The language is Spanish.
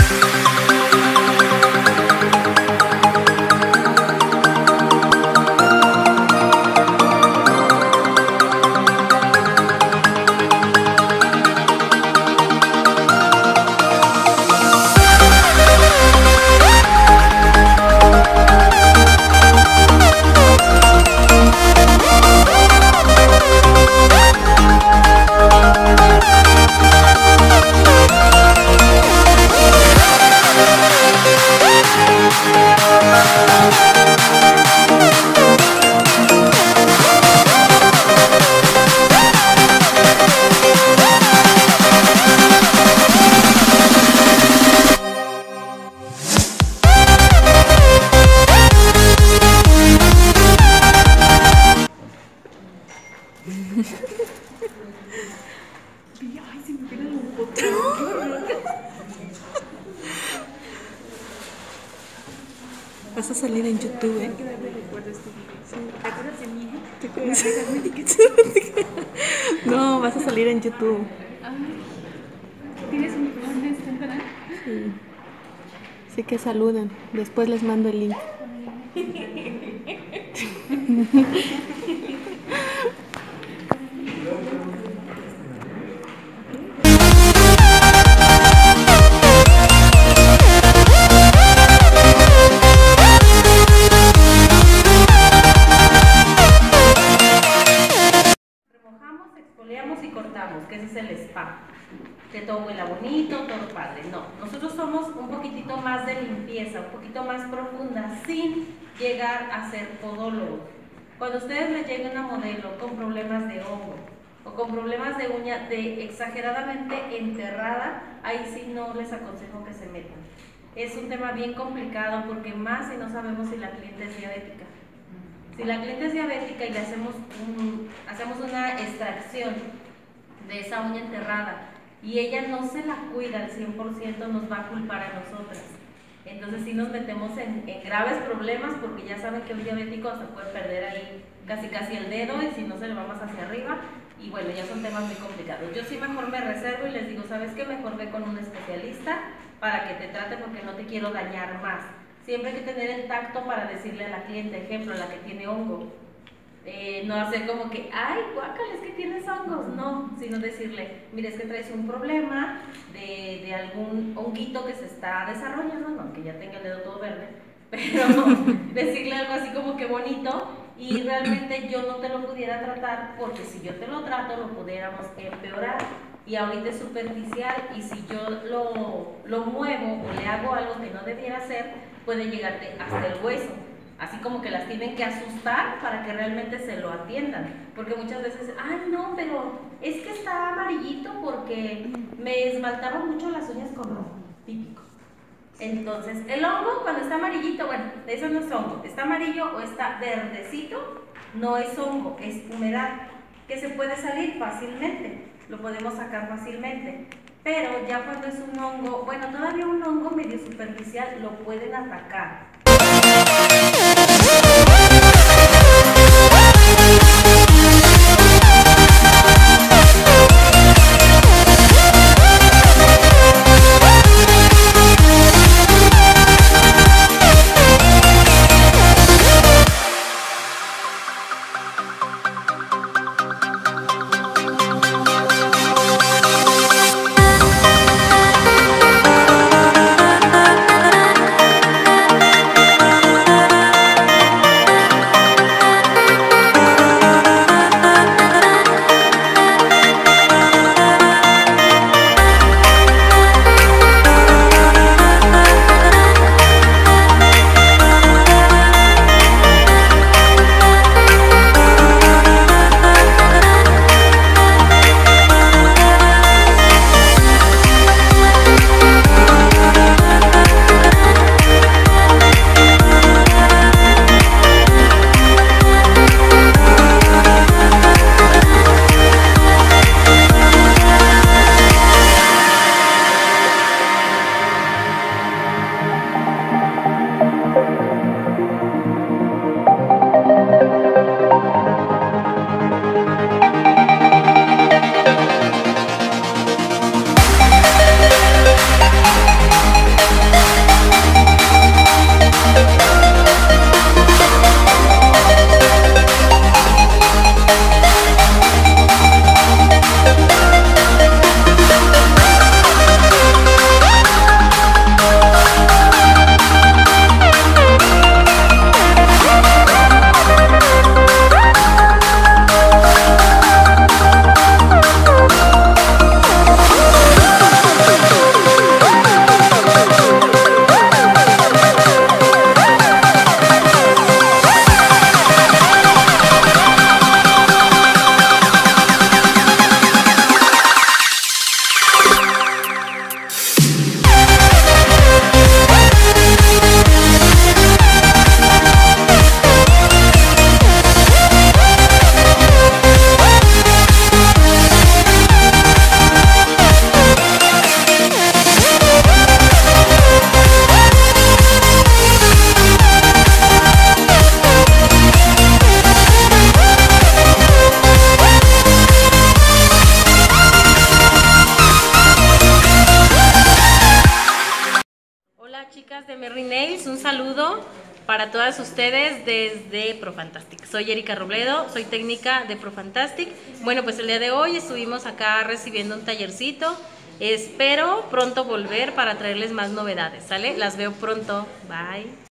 Ay, se me pegan los botones. Vas a salir en YouTube, ¿eh? ¿Te acuerdas de mí? ¿Te acuerdas de mí? No, vas a salir en YouTube. ¿Tienes un canal? Sí. Sí que saluden. Después les mando el link. Remojamos, exfoliamos y cortamos, que ese es el spa. Que todo huela bonito, todo padre. No, nosotros somos un poquitito más de limpieza, un poquito más profunda, sin llegar a ser podólogos. Cuando ustedes le lleguen a modelo con problemas de hongo o con problemas de uña de exageradamente enterrada, ahí sí no les aconsejo que se metan. Es un tema bien complicado porque más si no sabemos si la cliente es diabética. Si la cliente es diabética y le hacemos una extracción de esa uña enterrada y ella no se la cuida al 100%, nos va a culpar a nosotras. Entonces sí nos metemos en graves problemas porque ya saben que un diabético hasta puede perder ahí casi el dedo y si no se le va más hacia arriba y bueno, ya son temas muy complicados. Yo sí mejor me reservo y les digo, ¿sabes qué? Mejor ve con un especialista para que te trate porque no te quiero dañar más. Siempre hay que tener el tacto para decirle a la cliente, ejemplo, la que tiene hongo. No hacer como que, ay, guácala, es que tienes hongos, no, sino decirle, mira, es que traes un problema de algún honguito que se está desarrollando, no, aunque ya tenga el dedo todo verde, pero decirle algo así como que bonito y realmente yo no te lo pudiera tratar porque si yo te lo trato lo pudiéramos empeorar y ahorita es superficial y si yo lo muevo o le hago algo que no debiera hacer, puede llegarte hasta el hueso. Así como que las tienen que asustar para que realmente se lo atiendan. Porque muchas veces, ay no, pero es que está amarillito porque me esmaltaba mucho las uñas con rojo, típico. Entonces, el hongo cuando está amarillito, bueno, eso no es hongo, está amarillo o está verdecito, no es hongo, es humedad, que se puede salir fácilmente, lo podemos sacar fácilmente. Pero ya cuando es un hongo, bueno, todavía un hongo medio superficial lo pueden atacar. Chicas de Merry Nails, un saludo para todas ustedes desde Profantastic. Soy Erika Robledo, soy técnica de Profantastic. Bueno, pues el día de hoy estuvimos acá recibiendo un tallercito. Espero pronto volver para traerles más novedades, ¿sale? Las veo pronto. Bye.